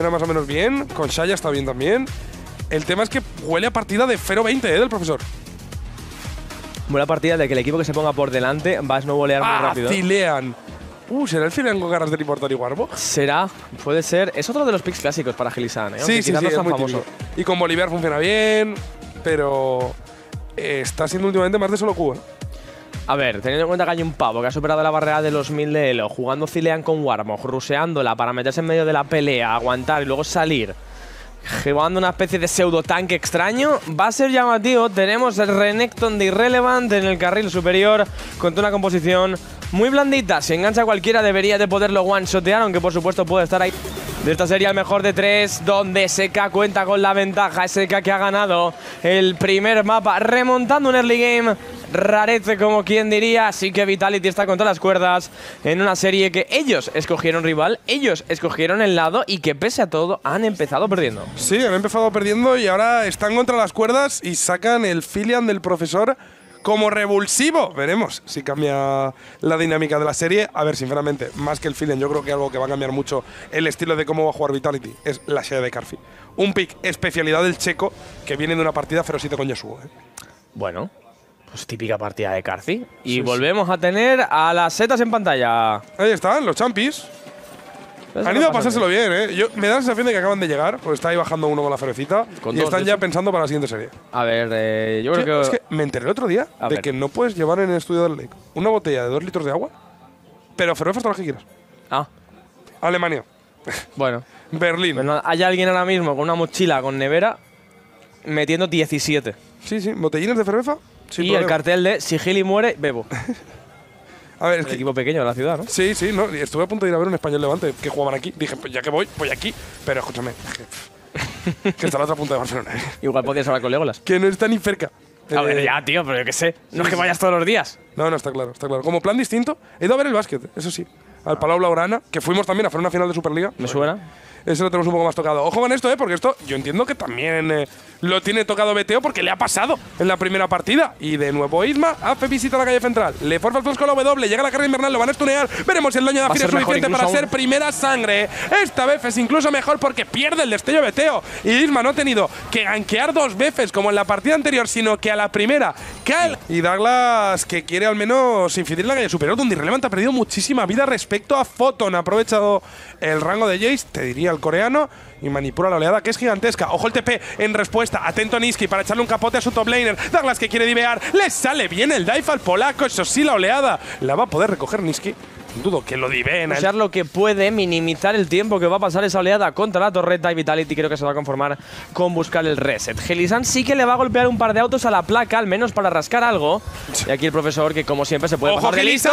más o menos bien. Con Shaya está bien también. El tema es que huele a partida de 0-20, del profesor. Buena partida de que el equipo que se ponga por delante va a snowbolear muy rápido. Zilean. ¿Será el Zilean con ganas de reportar y Warbo? Será, puede ser. Es otro de los picks clásicos para Gilisan, ¿eh? Sí, no es tan muy famoso. típico. Y con Bolívar funciona bien, pero está siendo últimamente más de solo Q. A ver, teniendo en cuenta que hay un pavo que ha superado la barrera de los 1000 de Elo, jugando Zilean con Warmog, ruseándola para meterse en medio de la pelea, aguantar y luego salir, jugando una especie de pseudo tanque extraño, va a ser llamativo. Tenemos el Renekton de Irrelevant en el carril superior con una composición muy blandita. Si engancha cualquiera debería de poderlo one-shotear, aunque por supuesto puede estar ahí. De esta serie el mejor de 3, donde SK cuenta con la ventaja. SK que ha ganado el primer mapa, remontando un early game rarete, como quien diría. Así que Vitality está contra las cuerdas en una serie que ellos escogieron rival, ellos escogieron el lado y que pese a todo han empezado perdiendo. Sí, han empezado perdiendo y ahora están contra las cuerdas y sacan el Filian del profesor como revulsivo. Veremos si cambia la dinámica de la serie. A ver, sinceramente, más que el Filian, yo creo que algo que va a cambiar mucho el estilo de cómo va a jugar Vitality es la Shaya de Karfi. Un pick especialidad del checo que viene de una partida ferocita con Yasuo. Bueno, pues típica partida de Karfi. Y volvemos a tener a las setas en pantalla. Ahí están, los champis. Han ido a pasárselo bien, ¿eh? Me da la sensación de que acaban de llegar, porque está ahí bajando uno con la ferecita y están ya pensando para la siguiente serie. A ver, yo creo que… Es que me enteré el otro día de que no puedes llevar en el estudio del Lake una botella de 2 litros de agua, pero Fervefas todo lo que quieras. Ah. Alemania. Bueno. Berlín. Bueno, hay alguien ahora mismo con una mochila con nevera metiendo 17. Sí, botellines de Fervefa. Y el cartel de si Gili muere, bebo. A ver, es el equipo pequeño de la ciudad, ¿no? Sí, no. Estuve a punto de ir a ver un Español Levante que jugaban aquí. Dije, pues ya que voy aquí. Pero escúchame, que está a la otra punta de Barcelona. Igual podías hablar con Legolas. Que no está ni cerca. A ver, ya, tío, pero yo qué sé. No es que vayas todos los días. No, está claro. Como plan distinto, he ido a ver el básquet, eso sí. Al Palau Blaugrana, que fuimos también a hacer una final de Superliga. Me suena. Ese lo tenemos un poco más tocado. Ojo con esto, porque esto yo entiendo que también lo tiene tocado BTO porque le ha pasado en la primera partida. Y de nuevo Isma hace visita a la calle central. Le forza el con la W, llega la carrera invernal, lo van a stunear. Veremos si el daño de Afir es suficiente para ser primera sangre. Esta vez es incluso mejor porque pierde el destello BTO. Y Isma no ha tenido que gankear 2 veces como en la partida anterior, sino que a la primera cae. Y Douglas que quiere al menos incidir en la calle superior, donde Irrelevant ha perdido muchísima vida respecto a Photon. Ha aprovechado el rango de Jace, te diría el coreano, y manipula la oleada que es gigantesca. Ojo el TP en respuesta. Atento Niski para echarle un capote a su top laner. Douglas que quiere divear. Le sale bien el dive al polaco. Eso sí, la oleada la va a poder recoger Niski. Dudo que lo diveen. Usar lo que puede, minimizar el tiempo que va a pasar esa oleada contra la torreta. Y Vitality creo que se va a conformar con buscar el reset. Gilisan sí que le va a golpear un par de autos a la placa, al menos para rascar algo. Y aquí el profesor, que como siempre se puede pasar de listo.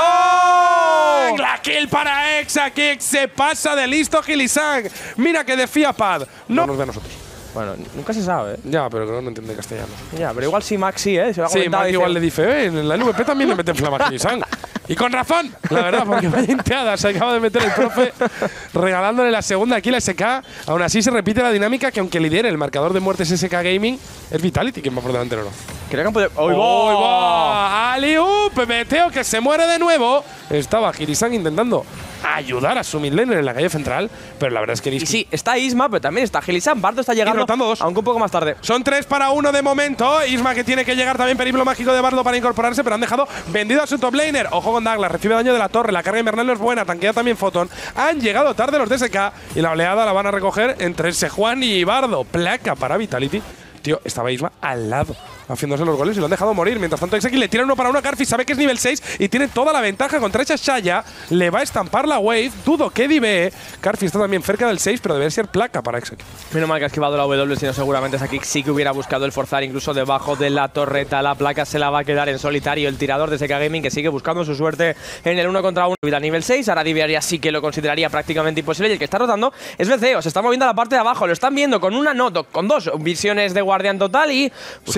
La kill para Exa, que se pasa de listo Gilisan. Mira que decía Pad. No nos ve a nosotros. Bueno, nunca se sabe, ¿eh? Ya, pero que no entiende castellano. Ya, pero igual sí Max sí, ¿eh? Se va a Max igual le dice, en la LVP también le meten flama a Gilisan. Y con razón, la verdad, porque vaya inteada se acaba de meter el profe regalándole la segunda kill a SK. Aún así se repite la dinámica que aunque lidere el marcador de muertes SK Gaming, es Vitality quien va por delante, ¿no? Creo que han podido… ¡Oy va! ¡Aliup! Meteo que se muere de nuevo. Estaba Gilisan intentando ayudar a su midlaner en la calle central, pero la verdad es que… Y sí, está Isma, pero también está Gilisan. Bardo está llegando, aunque un poco más tarde. Son 3 para 1 de momento. Isma que tiene que llegar también, periplo mágico de Bardo para incorporarse, pero han dejado vendido a su top laner. Ojo con Douglas, recibe daño de la torre, la carga invernal no es buena, tanquea también Photon. Han llegado tarde los DSK y la oleada la van a recoger entre Sejuan y Bardo. Placa para Vitality. Tío, estaba Isma al lado haciéndose los goles y lo han dejado morir. Mientras tanto, Exeki le tira 1 para 1 a Karfi, sabe que es nivel 6 y tiene toda la ventaja contra esa Shaya. Le va a estampar la wave. Dudo que divee. Karfi está también cerca del 6, pero debe ser placa para Exeki. Menos mal que ha esquivado la W, si no seguramente esa kick sí que hubiera buscado el forzar incluso debajo de la torreta. La placa se la va a quedar en solitario el tirador de SK Gaming, que sigue buscando su suerte en el 1 contra 1. Vida nivel 6, ahora divearía sí que lo consideraría prácticamente imposible. Y el que está rotando es BCO, se está moviendo a la parte de abajo. Lo están viendo con una noto, con 2 visiones de guardián total y… Sí, ahora aquí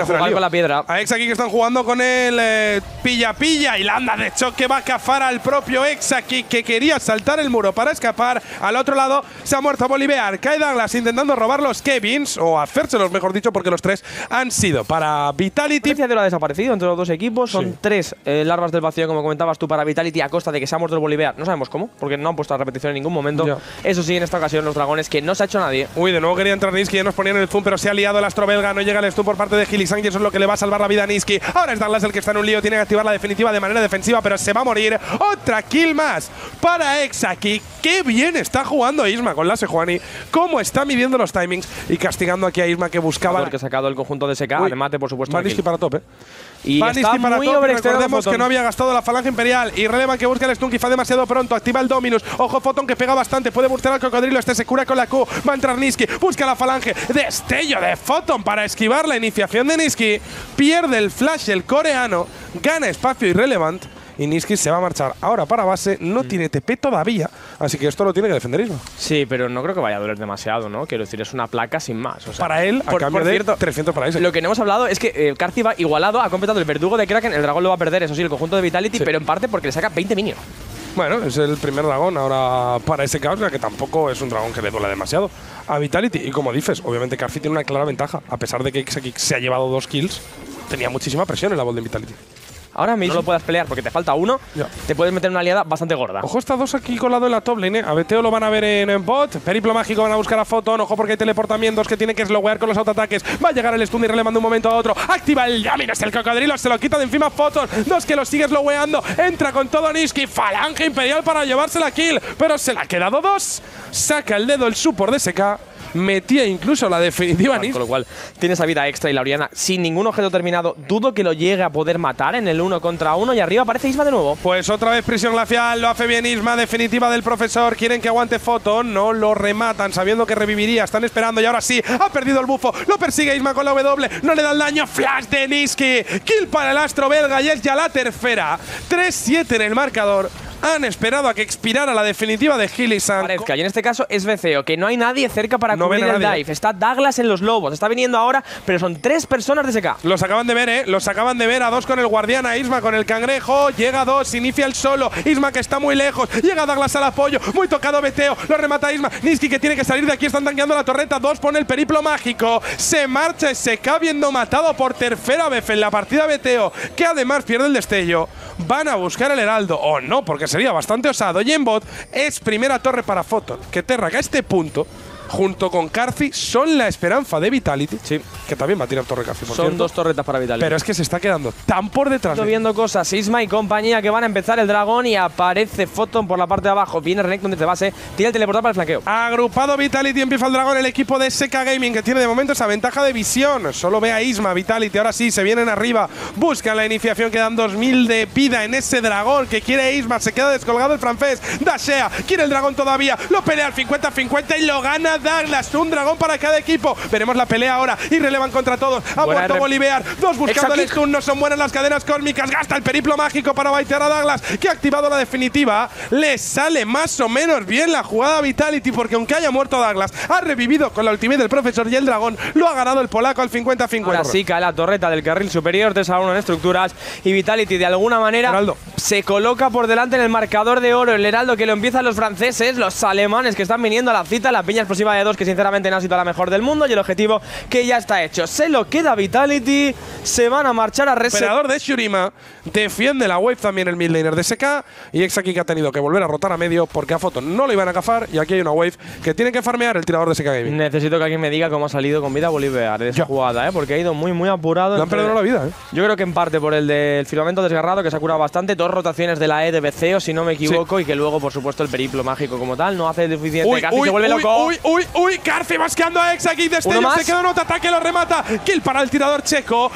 hacer al jugar lío. con la piedra. A Ex aquí que están jugando con el pilla-pilla y la anda de choque va a cazar al propio Ex aquí que quería saltar el muro para escapar. Al otro lado se ha muerto Bolivar. Cae Douglas intentando robar los Kevins, o hacérselos mejor dicho, porque los tres han sido para Vitality. El ha desaparecido entre los dos equipos. Son 3 larvas del vacío, como comentabas tú, para Vitality a costa de que se ha muerto el Bolivar. No sabemos cómo, porque no han puesto la repetición en ningún momento. Ya. Eso sí, en esta ocasión los dragones, que no se ha hecho nadie. Uy, de nuevo quería entrar Niski, ya nos ponían el zoom, pero se ha liado el astro belga. No llega el stun por parte de Gilisang y eso es lo que le va a salvar la vida a Niski. Ahora es Douglas el que está en un lío, tiene que activar la definitiva de manera defensiva, pero se va a morir. Otra kill más para Ex aquí. Qué bien está jugando Isma con la Sejuani. Cómo está midiendo los timings y castigando aquí a Isma que buscaba. El que ha sacado el conjunto de SK, de mate, por supuesto. Niski para top, Y está para muy top, overextendado. recordemos que no había gastado la falange imperial. Y Relevan que busca el stun, quizá demasiado pronto. Activa el Dominus. Ojo, Photon que pega bastante. Puede buscar al cocodrilo. Este se cura con la Q. Va a entrar Niski. Busca la falange. Destello de Photon para esquivar la iniciación de Niski. Pierde el flash el coreano. Gana espacio Irrelevant. Y Niski se va a marchar ahora para base. No tiene TP todavía. Así que esto lo tiene que defender Isma. Sí, pero no creo que vaya a doler demasiado, ¿no? Quiero decir, es una placa sin más. O sea, para él, a cambio de 300 para Isaac. Lo que no hemos hablado es que Karthi va igualado, ha completado el verdugo de Kraken. El dragón lo va a perder, eso sí, el conjunto de Vitality, pero en parte porque le saca 20 minions. Bueno, es el primer dragón ahora para ese caos, que tampoco es un dragón que le duela demasiado a Vitality. Y como dices, obviamente Karthi tiene una clara ventaja. A pesar de que Xaki se ha llevado 2 kills, tenía muchísima presión en la bot de Vitality. Ahora mismo no lo puedas pelear porque te falta uno, te puedes meter una aliada bastante gorda. Ojo, está 2 aquí colado en la top lane. A BTO lo van a ver en bot. Periplo mágico, van a buscar a Photon. Ojo porque hay teleportamientos que tiene que slowear con los autoataques. Va a llegar el stun y relevando un momento a otro. Activa el Yaminos, el cocodrilo, se lo quita de encima Photon. 2 que lo sigue sloweando. Entra con todo Niski. Falange imperial para llevarse la kill. Pero se la ha quedado 2. Saca el dedo el support de SK. Metía incluso la definitiva Niski. Con lo cual, tiene esa vida extra y la Oriana sin ningún objeto terminado. Dudo que lo llegue a poder matar en el 1 contra 1. Y arriba aparece Isma de nuevo. Pues otra vez prisión glacial. Lo hace bien Isma. Definitiva del profesor. Quieren que aguante Photon. No lo rematan sabiendo que reviviría. Están esperando y ahora sí. Ha perdido el bufo. Lo persigue Isma con la W. No le da el daño. Flash de Niski. Kill para el astro belga y es ya la tercera. 3-7 en el marcador. Han esperado a que expirara la definitiva de Gilisang. Y en este caso es BCO, que no hay nadie cerca para cubrir el dive. Está Douglas en los lobos, está viniendo ahora, pero son 3 personas de SK. Los acaban de ver, Los acaban de ver a 2 con el guardián, a Isma con el cangrejo. Llega 2, inicia el solo. Isma que está muy lejos. Llega Douglas al apoyo. Muy tocado BTO. Lo remata Isma. Niski que tiene que salir de aquí. Están tanqueando la torreta. 2 pone el periplo mágico. Se marcha SK viendo matado por tercera vez en la partida BTO, que además pierde el destello. Van a buscar el heraldo. O no, porque sería bastante osado. Y en bot es primera torre para Photon, que Terra que a este punto, junto con Karthi, son la esperanza de Vitality. Sí. Que también va a tirar torre Karthi, por Son cierto. 2 torretas para Vitality. Pero es que se está quedando tan por detrás. Estoy viendo cosas, Isma y compañía, que van a empezar el dragón y aparece Photon por la parte de abajo. Viene Renekton desde base, tira el teleportar para el flanqueo. Agrupado Vitality, empieza el dragón, el equipo de SK Gaming, que tiene de momento esa ventaja de visión. Solo ve a Isma, Vitality, ahora sí, se vienen arriba. Buscan la iniciación, quedan 2000 de vida en ese dragón que quiere Isma. Se queda descolgado el francés. Dashea, quiere el dragón todavía. Lo pelea al 50-50 y lo gana Douglas. Un dragón para cada equipo. Veremos la pelea ahora. Irrelevan contra todos. Ha muerto Bolivar. 2 buscando el stun. No son buenas las cadenas cósmicas. Gasta el periplo mágico para baitear a Douglas, que ha activado la definitiva. Le sale más o menos bien la jugada a Vitality, porque aunque haya muerto Douglas, ha revivido con la ultimate del profesor y el dragón lo ha ganado el polaco al 50-50. Ahora sí cae la torreta del carril superior, 3-1 en estructuras, y Vitality de alguna manera se coloca por delante en el marcador de oro. El heraldo que lo empiezan los franceses, los alemanes que están viniendo a la cita. La piña explosiva de 2 que sinceramente no ha sido la mejor del mundo, y el objetivo que ya está hecho. Se lo queda Vitality, se van a marchar a reset. Operador de Shurima defiende la wave también el midlaner de SK, y Exaki que ha tenido que volver a rotar a medio porque a Photon no lo iban a cazar, y aquí hay una wave que tiene que farmear el tirador de SK Gaming. Necesito que alguien me diga cómo ha salido con vida Bolivar de esa jugada, porque ha ido muy apurado. Le han perdido la vida, Yo creo que en parte por el del filamento desgarrado, que se ha curado bastante. 2 rotaciones de la E de BCO, si no me equivoco, y que luego, por supuesto, el periplo mágico como tal no hace suficiente. Karthi se vuelve loco. Karthi basqueando a Exaki. Destello, se queda en otro ataque, lo remata. Kill para el tirador checo.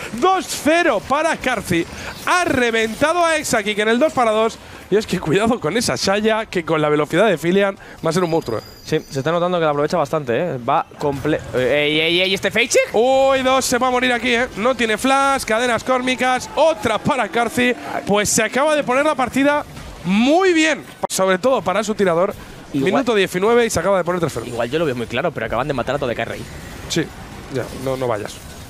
2-0 para Karthi. Ha reventado a Exaki, que en el 2-2. Y es que cuidado con esa Shaya, que con la velocidad de Filian va a ser un monstruo. Sí, se está notando que la aprovecha bastante, Va completo. ¡Ey, este fake check! Uy, 2 se va a morir aquí, No tiene flash, cadenas cósmicas. Otra para Karthi. Pues se acaba de poner la partida muy bien, sobre todo para su tirador. Minuto 19 y se acaba de poner 3-0. Igual yo lo veo muy claro, pero acaban de matar a todo de Rey. Sí, ya, no vayas. No.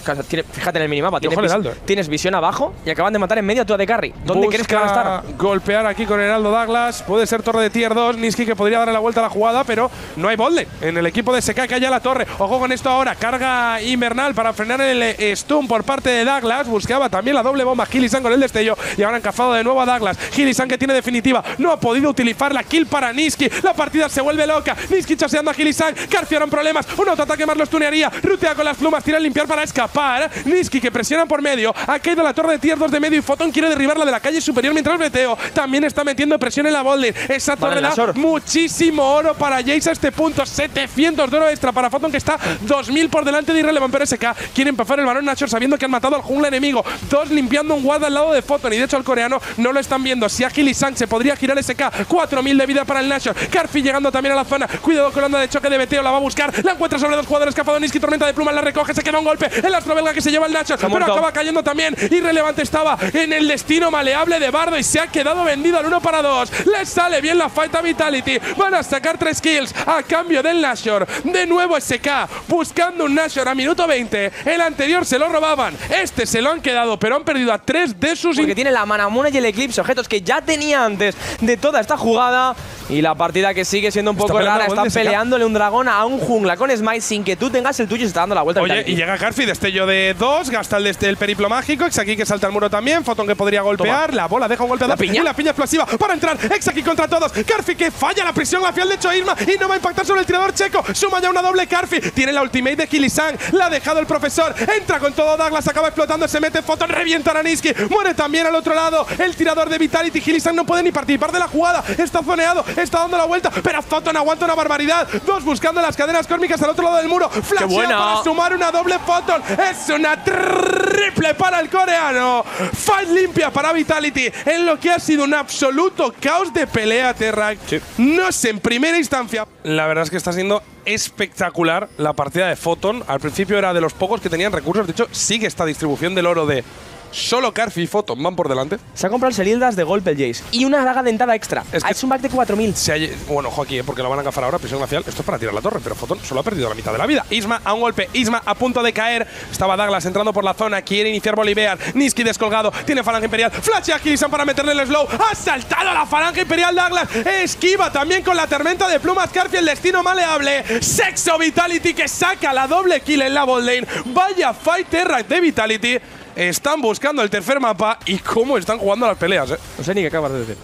Fíjate en el minimapa. Ojo al Heraldo. Tienes visión abajo y acaban de matar en medio a tu AD Carry. ¿Dónde crees que van a estar? Golpear aquí con Heraldo Douglas. Puede ser torre de tier 2. Niski que podría darle la vuelta a la jugada, pero no hay botlane en el equipo de SK que haya la torre. Ojo con esto ahora. Carga invernal para frenar el stun por parte de Douglas. Buscaba también la doble bomba Gilisan con el destello. Y ahora han cazado de nuevo a Douglas. Gilisan que tiene definitiva. No ha podido utilizar la kill para Niski. La partida se vuelve loca. Niski chaseando a Gilisan. Carfiaron problemas. Un autoataque más lo stunearía. Rutea con las plumas. Tira a limpiar para escapar. Niski que presiona por medio. Ha caído la torre de tier 2 de medio y Photon quiere derribarla de la calle superior mientras BTO también está metiendo presión en la botlane. Esa torre da muchísimo oro para Jace a este punto. 700 de oro extra para Photon que está 2000 por delante de Irrelevant. Pero SK quiere empezar el balón Nashor sabiendo que han matado al jungla enemigo. Dos limpiando un guard al lado de Photon y de hecho al coreano no lo están viendo. Si Agil y Sang se podría girar SK. 4000 de vida para el Nashor. Carfi llegando también a la zona. Cuidado con la onda de choque de BTO. La va a buscar. La encuentra sobre dos jugadores. Cafado Niski. Tormenta de plumas. La recoge. Se queda un golpe. El astro belga que se lleva el Nashor. Pero acaba cayendo también. Irrelevant estaba en el destino maleable de Bardo y se ha quedado vendido al 1 para 2. Les sale bien la fight a Vitality. Van a sacar 3 kills a cambio del Nashor. De nuevo SK buscando un Nashor a minuto 20. El anterior se lo robaban. Este se lo han quedado, pero han perdido a 3 de sus… Porque tiene la Manamuna y el Eclipse, objetos que ya tenía antes de toda esta jugada. Y la partida que sigue siendo un poco rara. Están peleándole un dragón a un jungla con Smite sin que tú tengas el tuyo y se está dando la vuelta. Oye, y llega Carfi, destello de 2, gasta el periplo mágico. Exaki que salta al muro también. Photon que podría golpear. La bola deja un golpe a la piña. Y la piña explosiva para entrar. Exaki contra todos. Carfi que falla la prisión glacial de hecho Isma y no va a impactar sobre el tirador checo. Suma ya una doble Carfi. Tiene la ultimate de Gilisan. La ha dejado el profesor. Entra con todo Douglas. Acaba explotando. Se mete Photon. Revienta a Niski. Muere también al otro lado. El tirador de Vitality. Gilisan no puede ni participar de la jugada. Está zoneado. Está dando la vuelta. Pero Photon aguanta una barbaridad. Dos buscando las cadenas cósmicas al otro lado del muro. Flashea para sumar una doble Photon. Es una triple para el coreano. Fight limpia para Vitality en lo que ha sido un absoluto caos de pelea, Terrac. Sí. No sé, en primera instancia. La verdad es que está siendo espectacular la partida de Photon. Al principio era de los pocos que tenían recursos. De hecho, sigue esta distribución del oro de… Solo Carfi y Photon van por delante. Se ha comprado el Serildas de golpe el Jace. Y una daga dentada extra. Es un back de 4000. Bueno, ojo aquí, porque lo van a cazar ahora. Presión glacial. Esto es para tirar la torre, pero Photon solo ha perdido la mitad de la vida. Isma a un golpe. Isma a punto de caer. Estaba Douglas entrando por la zona. Quiere iniciar Bolivar. Niski descolgado. Tiene falange imperial. Flash a Gilisan para meterle el slow. Ha saltado la falange imperial Douglas. Esquiva también con la tormenta de plumas. Carfi el destino maleable. Sexo Vitality que saca la doble kill en la botlane. Vaya fight Terrac de Vitality. Están buscando el tercer mapa y cómo están jugando las peleas, No sé ni qué acabas de decir.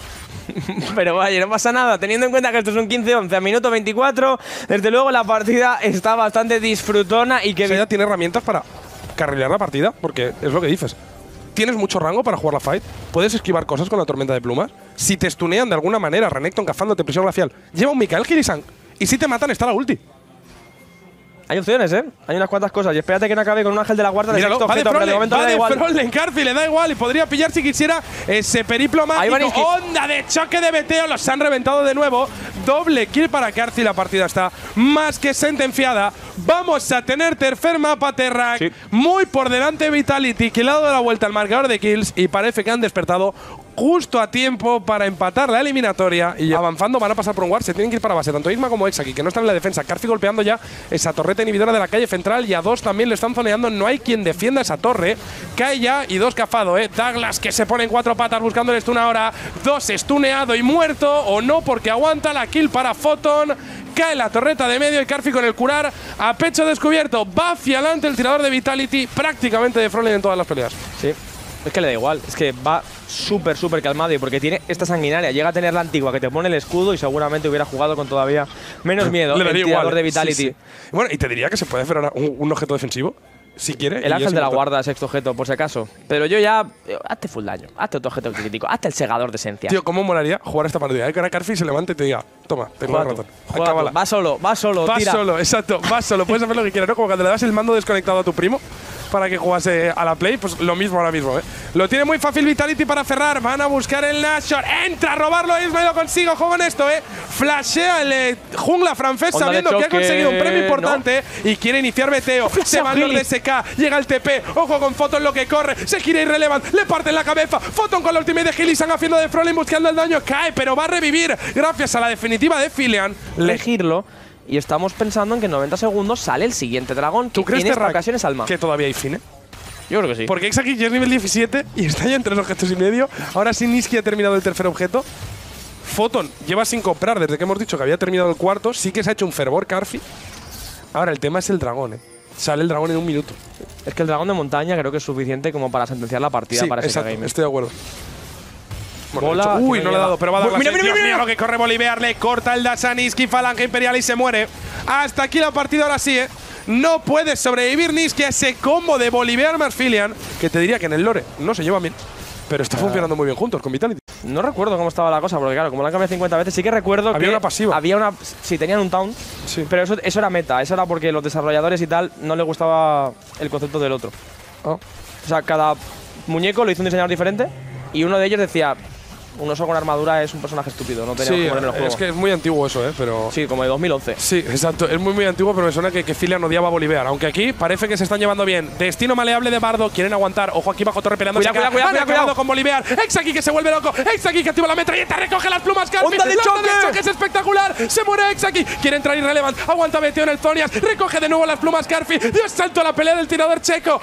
Pero vaya, no pasa nada. Teniendo en cuenta que esto es un 15-11 a minuto 24, desde luego la partida está bastante disfrutona y que… ya tiene herramientas para carrilear la partida, porque es lo que dices. Tienes mucho rango para jugar la fight. Puedes esquivar cosas con la tormenta de plumas. Si te stunean de alguna manera, Renekton cazándote presión glacial, lleva un Mikael Gilisan. Y si te matan, está la ulti. Hay opciones, Hay unas cuantas cosas. Y espérate que no acabe con un ángel de la guarda de sexto objeto, pero de momento le da igual. Carfi le da igual y podría pillar si quisiera ese periplo mágico. Onda de choque de BTO. Los han reventado de nuevo. Doble kill para Carfi. La partida está más que sentenciada. Vamos a tener tercer mapa Terrac. Sí. Muy por delante Vitality, que le ha dado la vuelta al marcador de kills y parece que han despertado justo a tiempo para empatar la eliminatoria y avanzando van a pasar por un ward. Se tienen que ir para base, tanto Isma como Exaki, que no están en la defensa. Carfi golpeando ya esa torreta inhibidora de la calle central y a dos también le están zoneando. No hay quien defienda esa torre. Cae ya y dos cafado, Douglas que se pone en cuatro patas buscando el stun ahora. Dos stuneado y muerto o no porque aguanta la kill para Photon. Cae la torreta de medio y Carfi con el curar a pecho descubierto. Va hacia adelante el tirador de Vitality prácticamente de frontline en todas las peleas. Sí. Es que le da igual, es que va súper calmado y porque tiene esta sanguinaria, llega a tener la antigua que te pone el escudo y seguramente hubiera jugado con todavía menos miedo le daría el tirador igual. de Vitality. Sí. Bueno, y te diría que se puede hacer ahora un objeto defensivo, si quiere. El ángel de la guarda, sexto objeto, por si acaso. Pero yo ya… hazte full daño, hazte otro objeto crítico, hazte el segador de esencia. Tío, ¿cómo molaría jugar esta partida? Que ahora Carfi se levante y te diga, toma, tengo el ratón. Va solo, tira. Va solo, exacto, va solo. Puedes hacer lo que quieras, ¿no? Como cuando le das el mando desconectado a tu primo para que jugase a la play, pues lo mismo ahora mismo, Lo tiene muy fácil Vitality para cerrar. Van a buscar el Nashor. Entra a robarlo Isma y lo consigue. Ojo con esto, Flashea el jungla francés sabiendo que ha conseguido un premio importante y quiere iniciar BTO. Se va los de SK. Llega el TP. Ojo con Photon lo que corre. Se gira Irrelevant. Le parte en la cabeza. Photon con la ultimate de Gilisan haciendo de Frontline buscando el daño. Cae, pero va a revivir gracias a la definitiva de Filian. Elegirlo. y estamos pensando en que en 90 segundos sale el siguiente dragón. ¿Tú crees en esta ocasión es Alma? que todavía hay Fine? Yo creo que sí. Porque Exaki ya es nivel 17 y está ya en 3 objetos y medio. Ahora sí Nisqy ha terminado el tercer objeto. Photon lleva sin comprar desde que hemos dicho que había terminado el cuarto. Sí que se ha hecho un fervor Karfi. Ahora el tema es el dragón, Sale el dragón en 1 minuto. Es que el dragón de montaña creo que es suficiente como para sentenciar la partida Sí, para ese exacto, Gaming. estoy de acuerdo. Bueno, Bola, uy, que no le ha dado, pero va a dar Mira, Dios mío, lo que corre Bolivar, le corta el dash a Nisqy, Falange Imperial y se muere. Hasta aquí la partida ahora sí, No puede sobrevivir Nisqy a ese combo de Bolivar más Filian, que te diría que en el lore no se llevan bien, pero está funcionando muy bien juntos con Vitality. No recuerdo cómo estaba la cosa, porque claro, como la han cambiado 50 veces, sí que recuerdo que… Había una pasiva. Había una… Sí, tenían un taunt, Sí. pero eso era meta. Eso era porque los desarrolladores y tal no les gustaba el concepto del otro. Oh. O sea, cada muñeco lo hizo un diseñador diferente y uno de ellos decía… Un oso con armadura es un personaje estúpido, no teníamos Sí, que ponerlo en el juego. es que es muy antiguo eso, pero… Sí, como de 2011. Sí, exacto. Es muy antiguo, pero me suena que Filian odiaba a Bolivar. Aunque aquí parece que se están llevando bien. Destino maleable de Bardo. Quieren aguantar. Ojo aquí bajo torre peleando. Cuidado con Bolivar. Exaki que se vuelve loco. Exaki que activa la metralleta. Recoge las plumas. Karfi. ¡Onda de choque! Es espectacular. Se muere Exaki. Quiere entrar Irrelevant. Aguanta Beteo en el Zonias. Recoge de nuevo las plumas Karfi. Dio salto a la pelea del tirador checo.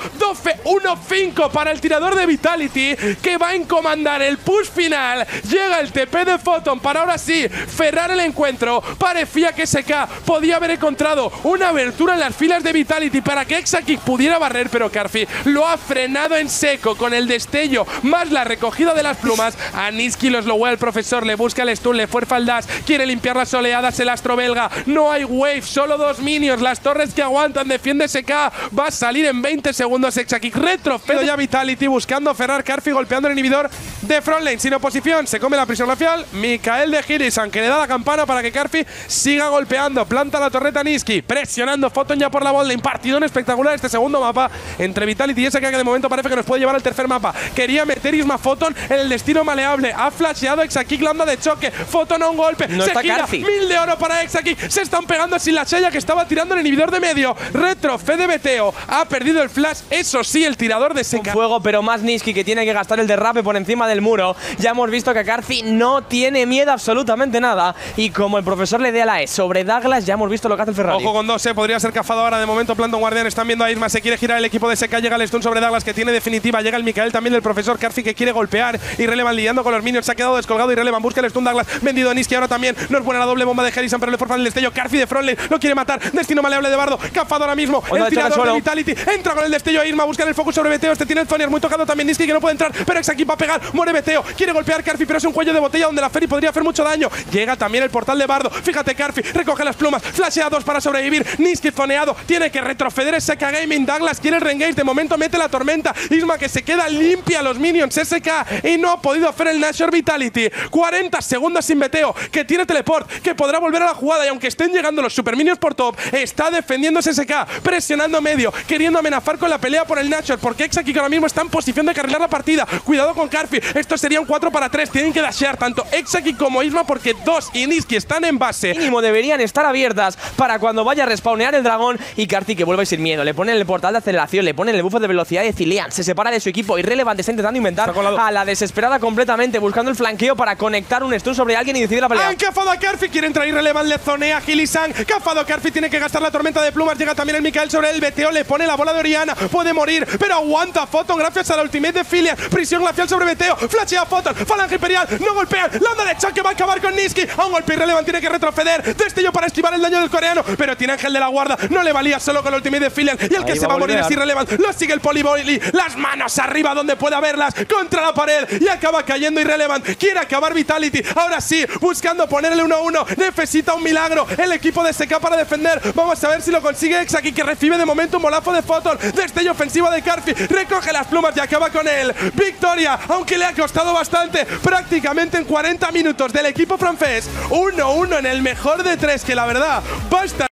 12-1-5 para el tirador de Vitality, que va a encomandar el push final. Llega el TP de Photon para ahora sí cerrar el encuentro. Parecía que SK podía haber encontrado una abertura en las filas de Vitality para que Exaki pudiera barrer, pero Karfi lo ha frenado en seco con el destello más la recogida de las plumas. A Nisqy los lowea el profesor, le busca el stun, le fuerza el dash, quiere limpiar las oleadas el astro belga. No hay wave, solo 2 minions, las torres que aguantan, defiende SK. Va a salir en 20 segundos Exaki. Retrocedo ya Vitality buscando cerrar. Karfi golpeando el inhibidor de frontline. Sin oposición, se come la prisión glacial. Mikael de Girisan, que le da la campana para que Karfi siga golpeando. Planta la torreta Nisqy, presionando Photon ya por la botlane. Partidón espectacular este segundo mapa entre Vitality y SK, que de momento parece que nos puede llevar al tercer mapa. Quería meter Isma Photon en el destino maleable. Ha flasheado Exaki, landa de choque. Photon a un golpe. No se está gira. Karfi. 1000 de oro para Exaki. Se están pegando sin la Shaya, que estaba tirando el inhibidor de medio. Retro, Fede Beteo. Ha perdido el flash. Eso sí, el tirador de SK. Fuego, pero más Nisqy, que tiene que gastar el derrape por encima del muro. Ya hemos visto que Karfi no tiene miedo absolutamente nada. Y como el profesor le dé a la E sobre Douglas, ya hemos visto lo que hace el Ferrari. Ojo con 2, podría ser cafado ahora. De momento, planta un guardián. Están viendo a Isma. Se quiere girar el equipo de SK. Llega el stun sobre Douglas, que tiene definitiva. Llega el Mikael también del profesor. Karfi, que quiere golpear. Irrelevant lidiando con los minions. Se ha quedado descolgado. Irrelevant busca el stun. Douglas vendido a Nisqy ahora también. No es buena la doble bomba de Harrison, pero le forzan el destello. Karfi de frontline lo quiere matar. Destino maleable de Bardo. Cafado ahora mismo. Onda El de choque al tirador de suelo. Vitality. Entra con el destello a Irma. Busca el focus sobre Beteo. Este tiene el Zonias muy tocado también. Nisqy, que no puede entrar. Pero Exaki va a pegar. Muere Beteo. Quiere golpear Karfi, pero es un cuello de botella donde la Ferry podría hacer mucho daño. Llega también el portal de Bardo. Fíjate, Karfi recoge las plumas. Flashea 2 para sobrevivir. Nisqy zoneado. Tiene que retroceder SK Gaming. Douglas quiere el reengage. De momento mete la tormenta. Isma, que se queda limpia a los minions SK y no ha podido hacer el Nashor Vitality. 40 segundos sin Beteo, que tiene teleport, que podrá volver a la jugada. Y aunque estén llegando los super minions por top, está defendiendo SK, presionando medio, queriendo amenazar con la pelea por el Nashor, porque Exaki, que ahora mismo está en posición de carrilar la partida. Cuidado con Karfi. Esto sería un 4 para 3. Tienen que dashear tanto Exaki como Isma, porque 2 y Nisqy están en base. Mínimo deberían estar abiertas para cuando vaya a respawnear el dragón. Y Karfi, que vuelve sin miedo, le ponen el portal de aceleración, le ponen el buff de velocidad de Zilean, se separa de su equipo. Irrelevant está intentando inventar a la desesperada completamente, buscando el flanqueo para conectar un stun sobre alguien y decide la pelea. Han cafado a Karfi, quiere entrar Irrelevant, le zonea a Gilisan. Cafado Karfi, tiene que gastar la tormenta de plumas. Llega también el Mikael sobre el Beteo, le pone la bola de Oriana, puede morir, pero aguanta Photon gracias a la ultimate de Filian. Prisión glacial sobre Beteo, flashea Photon, Falange Imperial, no golpean, la onda de choque va a acabar con Nisqy. A un golpe Irrelevant tiene que retroceder, destello para esquivar el daño del coreano, pero tiene ángel de la guarda, no le valía solo con la ultimate de Filian. Y el que se va a morir es Irrelevant, lo sigue el Polyboli, las manos arriba donde pueda verlas, contra la pared, y acaba cayendo Irrelevant. Quiere acabar Vitality, ahora sí, buscando ponerle 1-1, necesita un milagro el equipo de SK para defender. Vamos a ver si lo consigue Exaki, que recibe de momento un molazo de Photon, destello ofensivo de Karfi, recoge las plumas y acaba con él. Victoria, aunque le ha costado bastante, prácticamente en 40 minutos del equipo francés. 1-1 en el mejor de 3, que la verdad va a estar